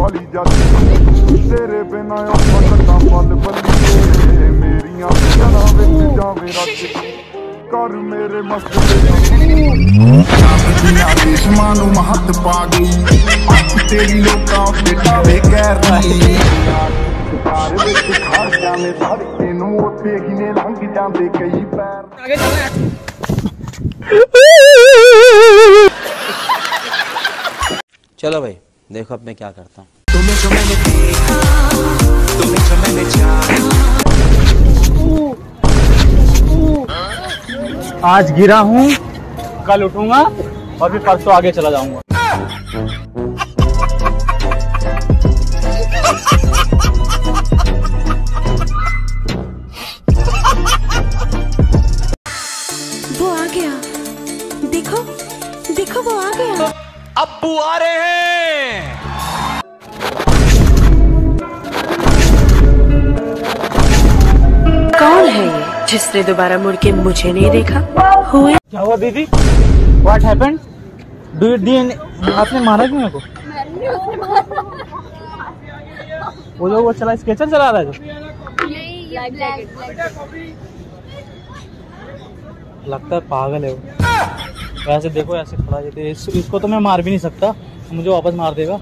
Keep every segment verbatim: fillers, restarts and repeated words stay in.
वाली जाती तेरे बिना औखा पल बल्ली मेरिया चला विच जावे रख कर मेरे मस्त दुश्मन नूं महत पा गई तेरी लोकां ते डावे कह रही कार विच खड़ जाने धड़के नूं उत्थे गिने लंघ जांदे कई पैर आगे चल चलो भाई देखो अब मैं क्या करता हूँ। तुम्हें जो मैंने देखा, तुम्हें जो मैंने जाना। आज गिरा हूँ कल उठूंगा और फिर परसों आगे चला जाऊंगा। वो आ गया, देखो देखो वो आ गया। अब्बू आ रहे हैं। कौन है ये जिसने दोबारा मुड़ के मुझे नहीं देखा? हुए क्या हुआ दीदी? What happened? Do you did आपने मारा क्यों मेरे को? वो जो वो चला स्केचर चला रहा है जो? लगता है पागल है वो। ऐसे देखो ऐसे खड़ा है इस, इसको तो मैं मार भी नहीं सकता, मुझे वापस मार देगा।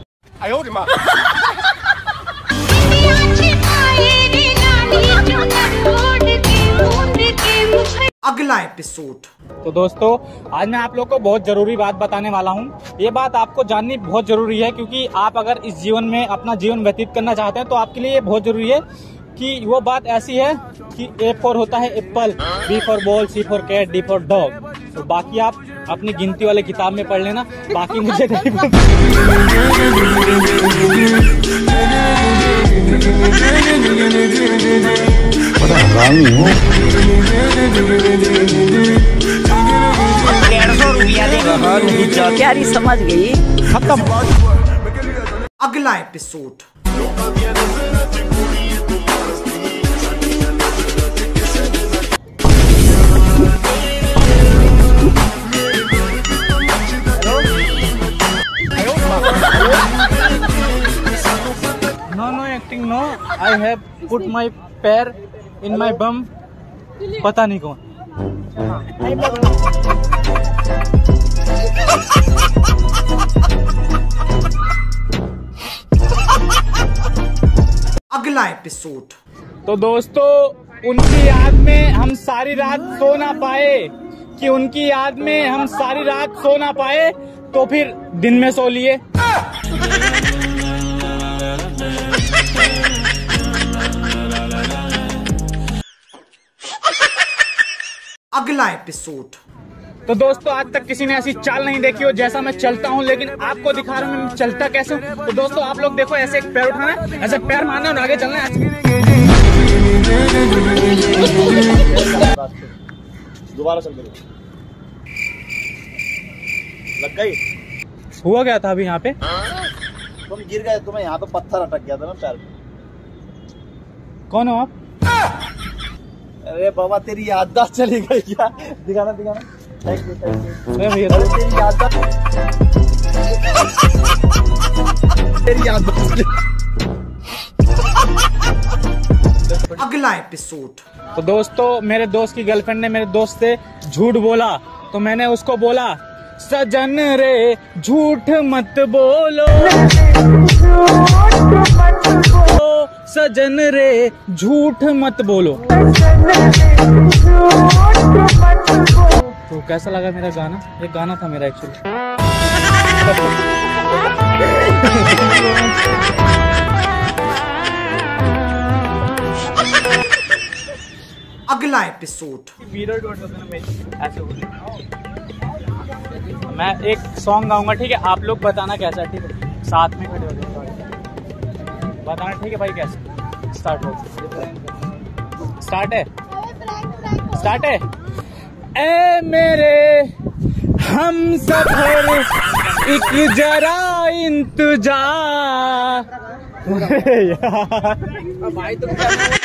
अगला एपिसोड। तो दोस्तों आज मैं आप लोग को बहुत जरूरी बात बताने वाला हूँ। ये बात आपको जाननी बहुत जरूरी है क्योंकि आप अगर इस जीवन में अपना जीवन व्यतीत करना चाहते हैं तो आपके लिए ये बहुत जरूरी है कि वो बात ऐसी है कि ए फॉर होता है apple, B for ball, C for cat, D for dog. तो बाकी आप अपनी गिनती वाले किताब में पढ़ लेना, बाकी मुझे नहीं पता। क्या रही समझ गई खत्म। अगला episode. No no acting no. I have put my पैर in my bum. पता नहीं कौन। अगला एपिसोड। तो दोस्तों उनकी याद में हम सारी रात सो ना पाए कि उनकी याद में हम सारी रात सो ना पाए तो फिर दिन में सो लिए। अगला एपिसोड। तो दोस्तों आज तक किसी ने ऐसी चाल नहीं देखी हो जैसा मैं चलता हूँ, लेकिन आपको दिखा रहा हूँ मैं चलता कैसे हूँ। तो दोस्तों आप लोग देखो, ऐसे एक पैर उठाना है, ऐसे पैर मारना है और आगे चलना है। दोबारा चल करो। लग गई? हुआ क्या था अभी यहाँ पे? तुम गिर गए, तुम्हें यहाँ पे पत्थर अटक गया था ना पैर में। कौन हो आप? अरे बाबा तेरी याददाश्त चली गई क्या? दिखाना दिखाना। Thank you thank you. भैया अरे तेरी याददाश्त तेरी याददाश्त। अगला एपिसोड। तो दोस्तों मेरे दोस्त की गर्लफ्रेंड ने मेरे दोस्त से झूठ बोला, तो मैंने उसको बोला सजन रे झूठ मत बोलो, सजन रे झूठ मत बोलो। तो कैसा लगा मेरा गाना? ये गाना था मेरा एक्चुअली। अगला एपिसोड। मैं एक सॉन्ग गाऊंगा, ठीक है? आप लोग बताना कैसा, ठीक है? साथ में खड़े हो जाओ, बताना, ठीक है भाई? कैसे स्टार्ट हो? स्टार्ट है, स्टार्ट है। ए मेरे हम सफर एक जरा इंतजार। भाई तुम